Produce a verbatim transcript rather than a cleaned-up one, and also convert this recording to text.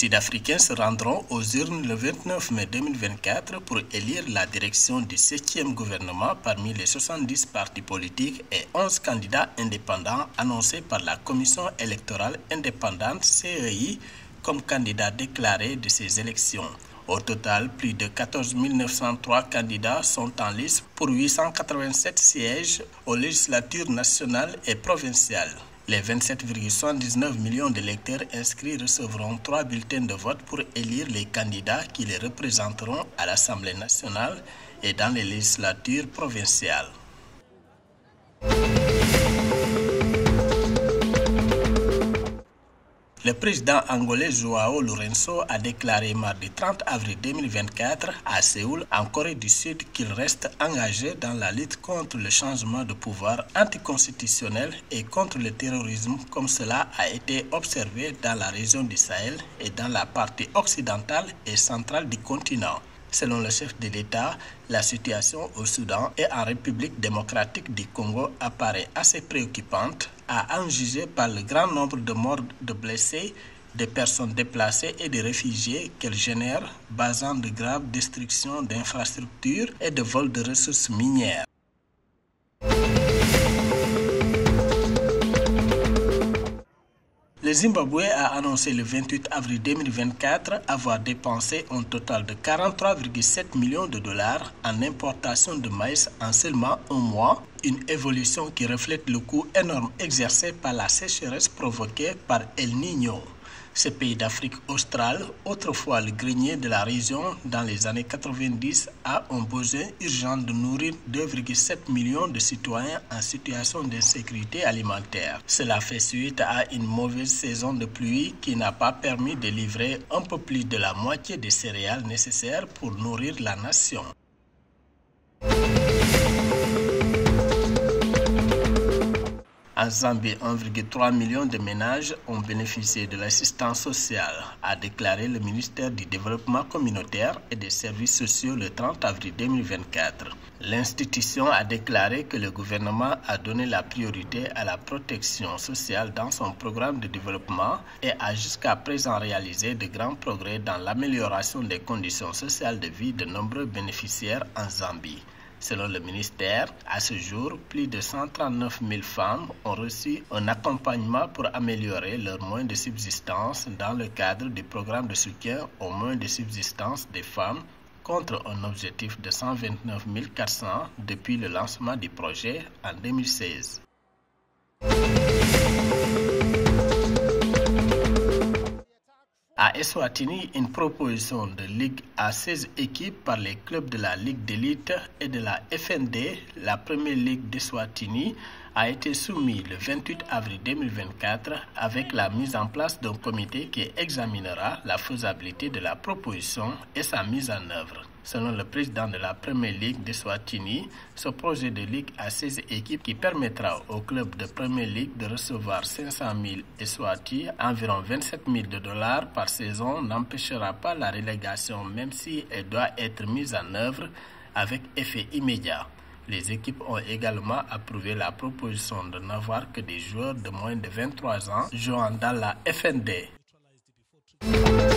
Sud-Africains se rendront aux urnes le vingt-neuf mai deux mille vingt-quatre pour élire la direction du septième gouvernement parmi les soixante-dix partis politiques et onze candidats indépendants annoncés par la Commission électorale indépendante C E I comme candidats déclarés de ces élections. Au total, plus de quatorze mille neuf cent trois candidats sont en lice pour huit cent quatre-vingt-sept sièges aux législatures nationales et provinciales. Les vingt-sept virgule soixante-dix-neuf millions d'électeurs inscrits recevront trois bulletins de vote pour élire les candidats qui les représenteront à l'Assemblée nationale et dans les législatures provinciales. Le président angolais João Lourenço a déclaré mardi trente avril deux mille vingt-quatre à Séoul, en Corée du Sud, qu'il reste engagé dans la lutte contre le changement de pouvoir anticonstitutionnel et contre le terrorisme, comme cela a été observé dans la région du Sahel et dans la partie occidentale et centrale du continent. Selon le chef de l'État, la situation au Soudan et en République démocratique du Congo apparaît assez préoccupante, à en juger par le grand nombre de morts, de blessés, de personnes déplacées et de réfugiés qu'elle génère, basant de graves destructions d'infrastructures et de vols de ressources minières. Le Zimbabwe a annoncé le vingt-huit avril deux mille vingt-quatre avoir dépensé un total de quarante-trois virgule sept millions de dollars en importation de maïs en seulement un mois, une évolution qui reflète le coût énorme exercé par la sécheresse provoquée par El Niño. Ce pays d'Afrique australe, autrefois le grenier de la région dans les années quatre-vingt-dix, a un besoin urgent de nourrir deux virgule sept millions de citoyens en situation d'insécurité alimentaire. Cela fait suite à une mauvaise saison de pluie qui n'a pas permis de livrer un peu plus de la moitié des céréales nécessaires pour nourrir la nation. En Zambie, un virgule trois million de ménages ont bénéficié de l'assistance sociale, a déclaré le ministère du Développement communautaire et des services sociaux le trente avril deux mille vingt-quatre. L'institution a déclaré que le gouvernement a donné la priorité à la protection sociale dans son programme de développement et a jusqu'à présent réalisé de grands progrès dans l'amélioration des conditions sociales de vie de nombreux bénéficiaires en Zambie. Selon le ministère, à ce jour, plus de cent trente-neuf mille femmes ont reçu un accompagnement pour améliorer leurs moyens de subsistance dans le cadre du programme de soutien aux moyens de subsistance des femmes, contre un objectif de cent vingt-neuf mille quatre cents depuis le lancement du projet en deux mille seize. À Eswatini, une proposition de ligue à seize équipes par les clubs de la Ligue d'élite et de la F N D, la première ligue d'Eswatini, a été soumise le vingt-huit avril deux mille vingt-quatre avec la mise en place d'un comité qui examinera la faisabilité de la proposition et sa mise en œuvre. Selon le président de la Première Ligue d'Eswatini, ce projet de ligue à seize équipes qui permettra au club de Première Ligue de recevoir cinq cent mille Eswati, environ vingt-sept mille dollars par saison, n'empêchera pas la relégation même si elle doit être mise en œuvre avec effet immédiat. Les équipes ont également approuvé la proposition de n'avoir que des joueurs de moins de vingt-trois ans jouant dans la F N D.